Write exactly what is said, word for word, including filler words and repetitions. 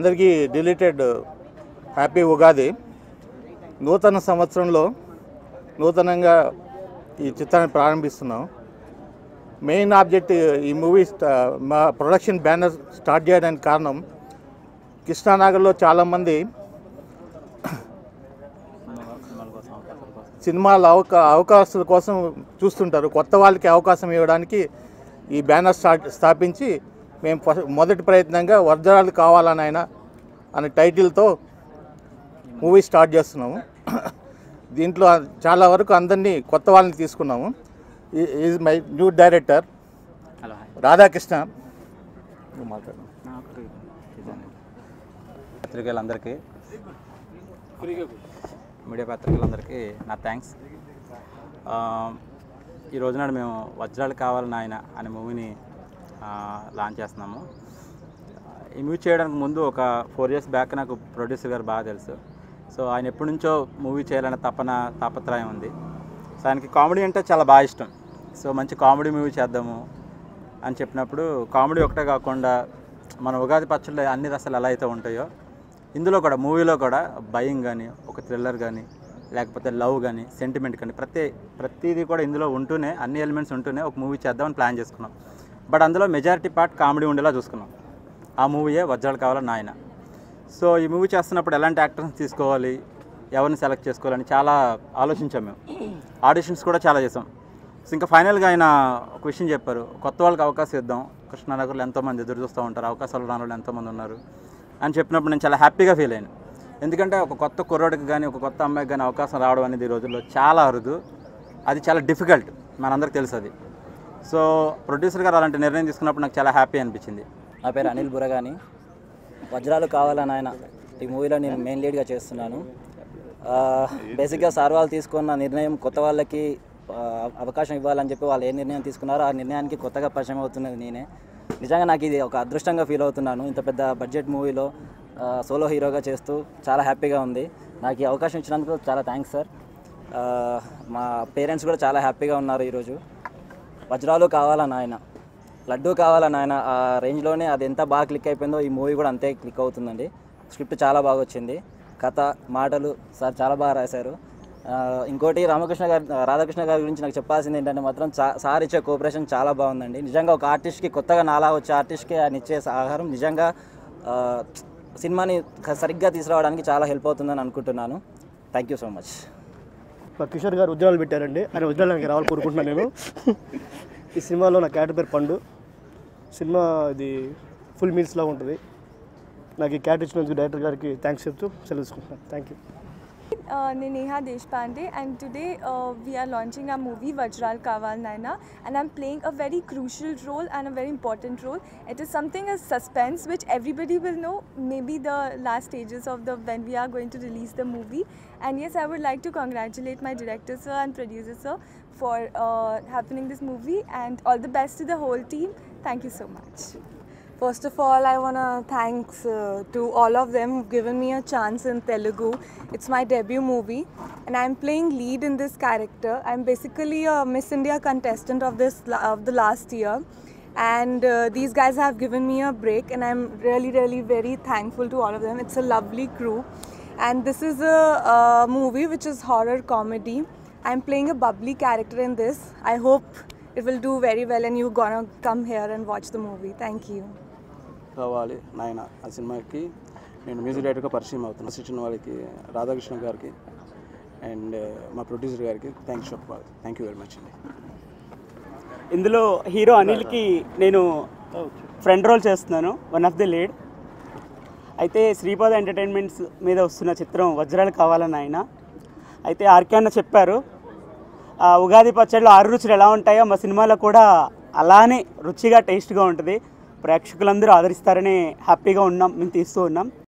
అందరికీ deleted happy Ugadi. నూతన సంవత్సరంలో నూతనంగా ఈ చిత్రాన్ని ప్రారంభిస్తున్నాం. మెయిన్ ఆబ్జెక్ట్ ఈ మూవీ మా ప్రొడక్షన్ బ్యానర్ స్టార్ట్ చేయడానికి కారణం కృష్ణానగర్లో చాలామంది సినిమాల అవకా అవకాశాల కోసం చూస్తుంటారు. కొత్త వాళ్ళకి అవకాశం ఇవ్వడానికి ఈ బ్యానర్ స్టార్ట్ స్థాపించి మేము మొదటి ప్రయత్నంగా వజ్రాలు కావాలని ఆయన అనే టైటిల్తో మూవీ స్టార్ట్ చేస్తున్నాము. దీంట్లో చాలా వరకు అందరినీ కొత్త వాళ్ళని తీసుకున్నాము. Is my new director Radhakrishna. పత్రికలందరికీ మీడియా పత్రికలందరికీ నా థ్యాంక్స్. ఈ రోజునాడు మేము వజ్రాలు కావాలని ఆయన అనే మూవీని లాంచ్ చేస్తున్నాము. ఈ మూవీ చేయడానికి ముందు ఒక ఫోర్ ఇయర్స్ బ్యాక్ నాకు ప్రొడ్యూసర్ గారు బాగా తెలుసు. సో ఆయన ఎప్పటి నుంచో మూవీ చేయాలనే తపన తాపత్రయం ఉంది. సో ఆయనకి కామెడీ అంటే చాలా బాగా ఇష్టం. సో మంచి కామెడీ మూవీ చేద్దాము అని చెప్పినప్పుడు కామెడీ ఒకటే కాకుండా మన ఉగాది పచ్చళ్ళు అన్ని రసాలు ఎలా అయితే ఉంటాయో ఇందులో కూడా మూవీలో కూడా భయం కానీ ఒక థ్రిల్లర్ కానీ లేకపోతే లవ్ కానీ సెంటిమెంట్ కానీ ప్రతి ప్రతిదీ కూడా ఇందులో ఉంటూనే అన్ని ఎలిమెంట్స్ ఉంటూనే ఒక మూవీ చేద్దామని ప్లాన్ చేసుకున్నాం. బట్ అందులో మెజారిటీ పార్ట్ కామెడీ ఉండేలా చూసుకున్నాం. ఆ మూవీయే వజ్రాలు కావాలని ఆయన. సో ఈ మూవీ చేస్తున్నప్పుడు ఎలాంటి యాక్టర్స్ తీసుకోవాలి, ఎవరిని సెలెక్ట్ చేసుకోవాలని చాలా ఆలోచించాం. మేము ఆడిషన్స్ కూడా చాలా చేసాం. సో ఇంకా ఫైనల్గా ఆయన ఒక విషయం చెప్పారు, కొత్త వాళ్ళకి అవకాశం ఇద్దాం, కృష్ణానగర్లో ఎంతోమంది ఎదురు చూస్తూ ఉంటారు, అవకాశాలు రాని వాళ్ళు ఎంతోమంది ఉన్నారు అని చెప్పినప్పుడు నేను చాలా హ్యాపీగా ఫీల్ అయ్యాను. ఎందుకంటే ఒక కొత్త కుర్రోడికి కానీ ఒక కొత్త అమ్మాయికి కానీ అవకాశం రావడం అనేది ఈ రోజుల్లో చాలా అరుదు. అది చాలా డిఫికల్ట్, మనందరికీ తెలుసు అది. సో ప్రొడ్యూసర్ గారు అలాంటి నిర్ణయం తీసుకున్నప్పుడు నాకు చాలా హ్యాపీ అనిపించింది. నా పేరు అనిల్ బురగాని. వజ్రాలు కావాలని ఆయన ఈ మూవీలో నేను మెయిన్ లీడ్గా చేస్తున్నాను. బేసిక్గా సార్ వాళ్ళు తీసుకున్న నిర్ణయం కొత్త వాళ్ళకి అవకాశం ఇవ్వాలని చెప్పి వాళ్ళు ఏ నిర్ణయం తీసుకున్నారో ఆ నిర్ణయానికి కొత్తగా పరిచయం అవుతున్నది నేనే. నిజంగా నాకు ఇది ఒక అదృష్టంగా ఫీల్ అవుతున్నాను. ఇంత పెద్ద బడ్జెట్ మూవీలో సోలో హీరోగా చేస్తూ చాలా హ్యాపీగా ఉంది. నాకు ఈ అవకాశం ఇచ్చినందుకు చాలా థ్యాంక్స్ సార్. మా పేరెంట్స్ కూడా చాలా హ్యాపీగా ఉన్నారు ఈరోజు. వజ్రాలు కావాలని ఆయన, లడ్డూ కావాలని ఆయన ఆ రేంజ్లోనే అది ఎంత బాగా క్లిక్ అయిపోయిందో ఈ మూవీ కూడా అంతే క్లిక్ అవుతుందండి. స్క్రిప్ట్ చాలా బాగా వచ్చింది, కథ మాటలు సార్ చాలా బాగా రాశారు. ఇంకోటి రామకృష్ణ గారి రాధాకృష్ణ గారి గురించి నాకు చెప్పాల్సింది ఏంటంటే మాత్రం సార్ ఇచ్చే కోఆపరేషన్ చాలా బాగుందండి. నిజంగా ఒక ఆర్టిస్ట్కి కొత్తగా నాలా వచ్చే ఆర్టిస్ట్కి ఆయన ఇచ్చే సహకారం నిజంగా సినిమాని సరిగ్గా తీసుకురావడానికి చాలా హెల్ప్ అవుతుందని అనుకుంటున్నాను. Thank you so much. మా కిషోర్ గారు ఉద్యోగాలు పెట్టారండి, ఆయన ఉద్యోగానికి రావాలి కోరుకుంటున్నాను నేను. ఈ సినిమాలో నా క్యారెక్టర్ పేరు పండు. సినిమా ఇది ఫుల్ మీల్స్లా ఉంటుంది. నాకు ఈ క్యారెక్టర్ ఇచ్చినందుకు డైరెక్టర్ గారికి థ్యాంక్స్ చెప్తూ సెలవు తీసుకుంటున్నాను. Thank you. Uh, Neha Deshpande, and today uh, we are launching our movie Vajral Kaval Naina, and I'm playing a very crucial role and a very important role. It is something as suspense which everybody will know maybe the last stages of the when we are going to release the movie. And yes, I would like to congratulate my director sir and producer sir for uh, happening this movie, and all the best to the whole team. Thank you so much. First of all, I want to thanks uh, to all of them who've given me a chance in Telugu. It's my debut movie and I'm playing lead in this character. I'm basically a Miss India contestant of this of the last year, and uh, these guys have given me a break and I'm really really very thankful to all of them. It's a lovely crew, and this is a, a movie which is horror comedy. I'm playing a bubbly character in this. I hope it will do very well and you're gonna come here and watch the movie. Thank you. కావాలి నాయన ఆ సినిమాకి నేను music డైరెక్టర్గా పరిచయం అవుతున్నాను. ఇచ్చిన వాళ్ళకి రాధాకృష్ణ గారికి అండ్ మా ప్రొడ్యూసర్ గారికి థ్యాంక్స్ చెప్పాలి. థ్యాంక్ యూ వెరీ మచ్ అండి. ఇందులో హీరో అనిల్కి నేను ఫ్రెండ్ రోల్ చేస్తున్నాను, వన్ ఆఫ్ ది లీడ్. అయితే శ్రీపాద ఎంటర్టైన్మెంట్స్ మీద వస్తున్న చిత్రం వజ్రాలు కావాలని ఆయన. అయితే ఆర్కే అన్న చెప్పారు ఉగాది పచ్చడిలో ఆరు రుచులు ఎలా ఉంటాయో మా సినిమాలో కూడా అలానే రుచిగా టేస్ట్గా ఉంటుంది, ప్రేక్షకులందరూ ఆదరిస్తారని హ్యాపీగా ఉన్నాం, మేము తీస్తూ ఉన్నాం.